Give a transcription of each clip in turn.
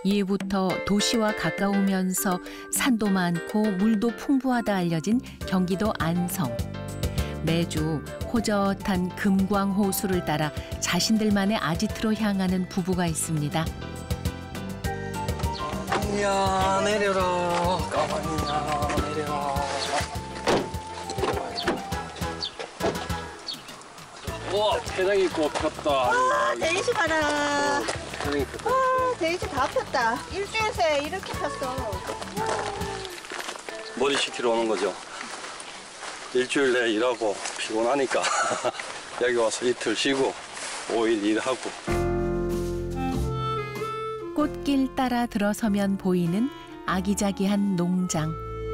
이후부터 도시와 가까우면서 산도 많고 물도 풍부하다 알려진 경기도 안성. 매주 호젓한 금광 호수를 따라 자신들만의 아지트로 향하는 부부가 있습니다. 야, 내려라. 까마귀야, 내려라. 와, 대장이 꽃 폈다. 와, 데이지 봐라. 대장이 폈다. 와, 데이지 다 폈다. 일주일 새에 이렇게 폈어. 머리 식히러 오는 거죠. 일주일 내에 일하고 피곤하니까 여기 와서 이틀 쉬고 5일 일하고. 꽃길 따라 들어서면 보이는 아기자기한 농장.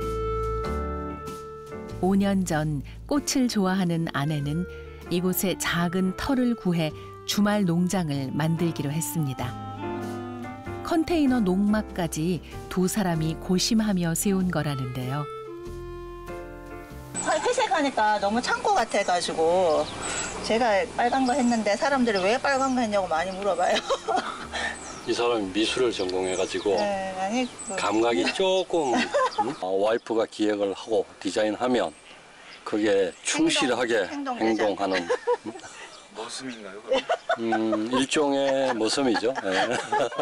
5년 전 꽃을 좋아하는 아내는 이곳에 작은 터를 구해 주말 농장을 만들기로 했습니다. 컨테이너 농막까지 두 사람이 고심하며 세운 거라는데요. 회색하니까 너무 창고 같아가지고 제가 빨간 거 했는데 사람들이 왜 빨간 거 했냐고 많이 물어봐요. 이 사람이 미술을 전공해가지고 네, 아니, 감각이 조금 와이프가 기획을 하고 디자인하면 그게 충실하게 행동하는 머슴인가요? 일종의 머슴이죠. 네.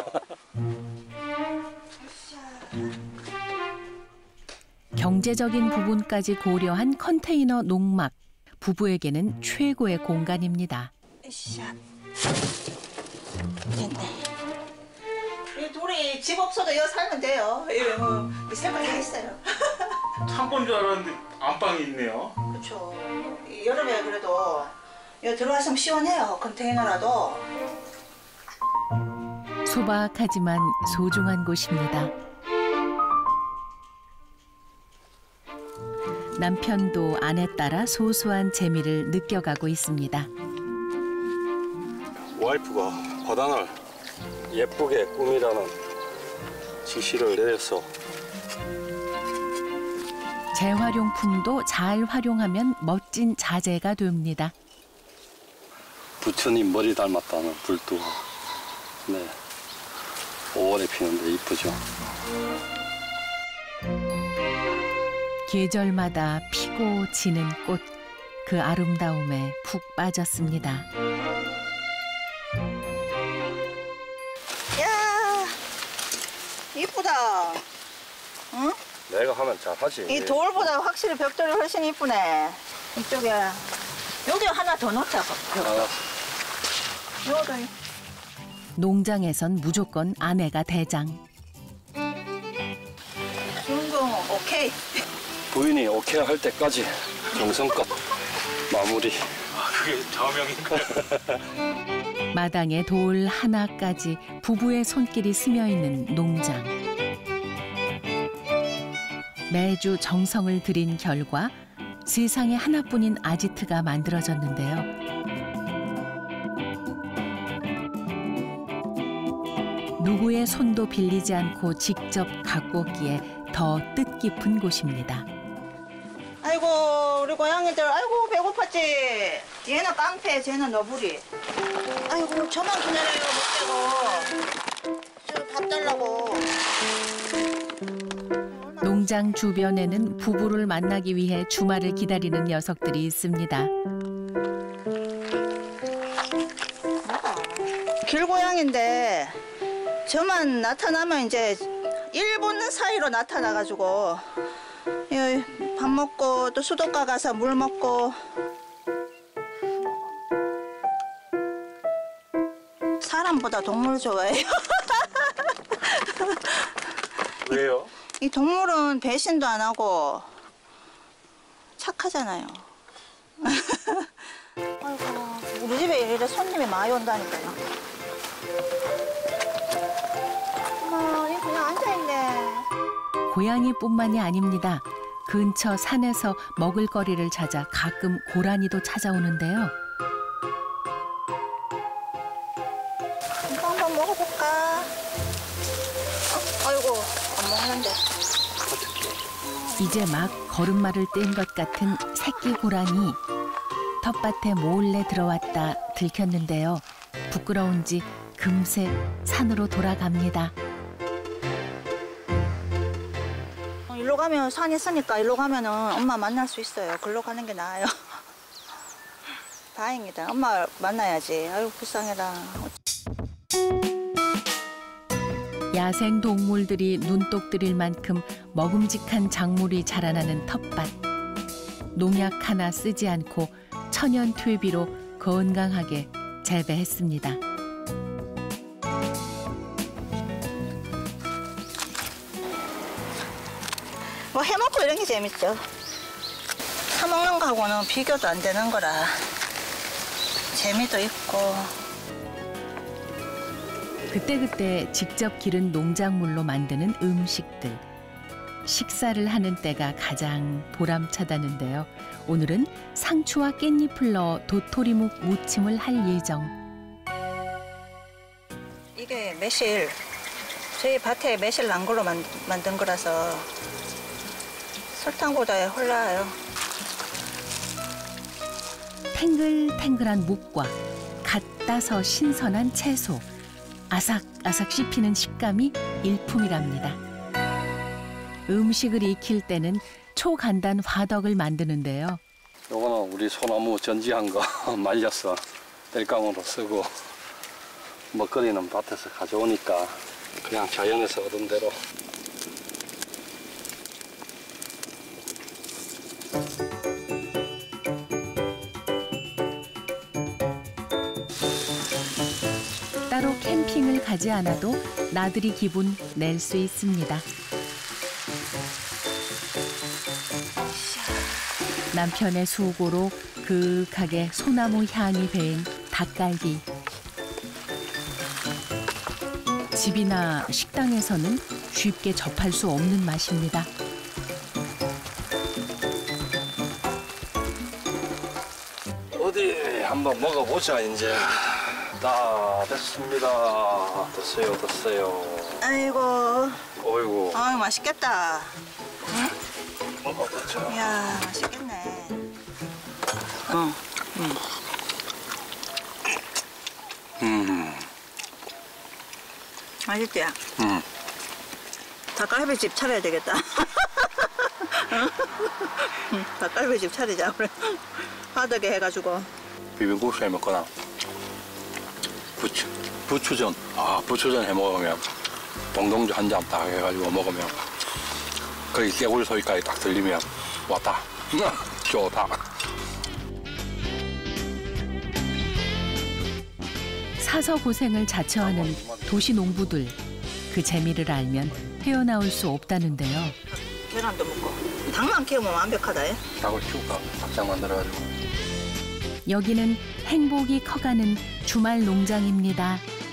경제적인 부분까지 고려한 컨테이너 농막. 부부에게는 최고의 공간입니다. 으쌰. 됐네. 이 둘이 집 없어도 여기 살면 돼요. 이거 뭐 생각이 있어요. 창고인 줄 알았는데 안방이 있네요. 그렇죠. 여름에 그래도 여기 들어왔으면 시원해요. 컨테이너라도. 소박하지만 소중한 곳입니다. 남편도 아내 따라 소소한 재미를 느껴가고 있습니다. 와이프가 화단을 예쁘게 꾸미라는 지시를 내려서 재활용품도 잘 활용하면 멋진 자재가 됩니다. 부처님 머리 닮았다는 불도. 네. 5월에 피는데 이쁘죠. 계절마다 피고 지는 꽃, 그 아름다움에 푹 빠졌습니다. 야, 이쁘다. 응? 내가 하면 잘하지. 이 돌보다 확실히 벽돌이 훨씬 이쁘네. 이쪽에 여기 하나 더 넣자. 여기. 농장에선 무조건 아내가 대장. 준공 오케이. 부인이 오케이 할 때까지 정성껏 마무리. 그게 좌명인가요? 마당에 돌 하나까지 부부의 손길이 스며 있는 농장. 매주 정성을 들인 결과 세상에 하나뿐인 아지트가 만들어졌는데요. 누구의 손도 빌리지 않고 직접 갖고 오기에 더 뜻깊은 곳입니다. 아이고 우리 고양이들 아이고 배고팠지. 얘는 깡패 쟤는 너구리. 아이고 저만 기다려요 못 빼고. 밥 달라고. 농장 주변에는 부부를 만나기 위해 주말을 기다리는 녀석들이 있습니다. 길고양인데 저만 나타나면 이제 1분 사이로 나타나가지고 밥 먹고 또 수도가 가서 물 먹고. 사람보다 동물 좋아해요. 왜요? 이 동물은 배신도 안 하고 착하잖아요. 아이고 우리 집에 이래 손님이 많이 온다니까요. 어머, 얘 그냥 앉아있네. 고양이뿐만이 아닙니다. 근처 산에서 먹을거리를 찾아 가끔 고라니도 찾아오는데요. 이거 한번 먹어볼까? 아이고 안 먹는데. 이제 막 걸음마를 뗀 것 같은 새끼 고라니. 텃밭에 몰래 들어왔다 들켰는데요. 부끄러운지 금세 산으로 돌아갑니다. 가면 산 있으니까 일로 가면은 엄마 만날 수 있어요. 글로 가는 게 나아요. 다행이다. 엄마 만나야지. 아유 불쌍해라. 야생 동물들이 눈독 들일 만큼 먹음직한 작물이 자라나는 텃밭. 농약 하나 쓰지 않고 천연 퇴비로 건강하게 재배했습니다. 뭐 해먹고 이런 게 재밌죠. 사먹는 거하고는 비교도 안 되는 거라 재미도 있고. 그때그때 직접 기른 농작물로 만드는 음식들. 식사를 하는 때가 가장 보람차다는데요. 오늘은 상추와 깻잎을 넣어 도토리묵 무침을 할 예정. 이게 매실, 저희 밭에 매실 난 걸로 만든 거라서 설탕보다 홀라요. 탱글탱글한 묵과 갓 따서 신선한 채소. 아삭아삭 씹히는 식감이 일품이랍니다. 음식을 익힐 때는 초간단 화덕을 만드는데요. 요거는 우리 소나무 전지한 거 말려서 땔감으로 쓰고 먹거리는 밭에서 가져오니까 그냥 자연에서 얻은 대로. 따로 캠핑을 가지 않아도 나들이 기분 낼 수 있습니다. 남편의 수고로 그윽하게 소나무 향이 배인 닭갈비. 집이나 식당에서는 쉽게 접할 수 없는 맛입니다. 어디 한번 먹어보자. 이제 다 됐습니다. 됐어요. 아이고, 어이구. 아유 맛있겠다. 먹어보자. 이야 맛있겠네. 맛있지? 닭갈비집 차려야 되겠다. 닭갈비집 차리자 그래. 화덕에 해가지고. 비빔국수 해 먹거나 부추전. 부추전 해 먹으면 동동주 한 잔 딱 해가지고 먹으면 거기 깨구리 소리까지 딱 들리면 왔다. 좋다. 사서 고생을 자처하는 도시 농부들. 그 재미를 알면 헤어나올 수 없다는데요. 계란도 먹고. 닭만 키우면 완벽하다. 닭을 키울까? 닭장 만들어가지고. 여기는 행복이 커가는 주말 농장입니다.